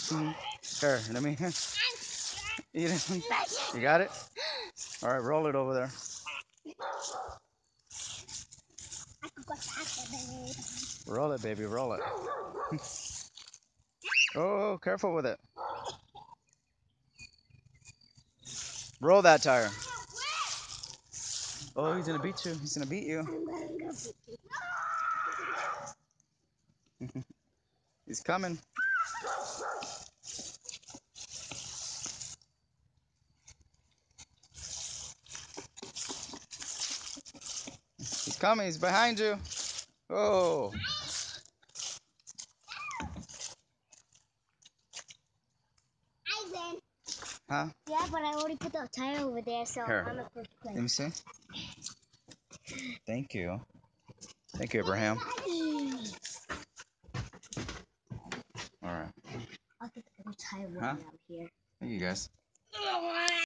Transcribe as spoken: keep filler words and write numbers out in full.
Mhm. Here, let me eat it. You got it? All right, roll it over there. Roll it, baby, roll it. Oh, careful with it. Roll that tire. Oh, he's gonna beat you. He's gonna beat you. He's coming. He's coming. He's behind you. Oh. Ivan. Huh? Yeah, but I already put the tire over there, so Here. I'm a first place. Let me see. Thank you. Thank you, Abraham. All right. I'll get the tire when Huh? I'm here. Thank you, guys.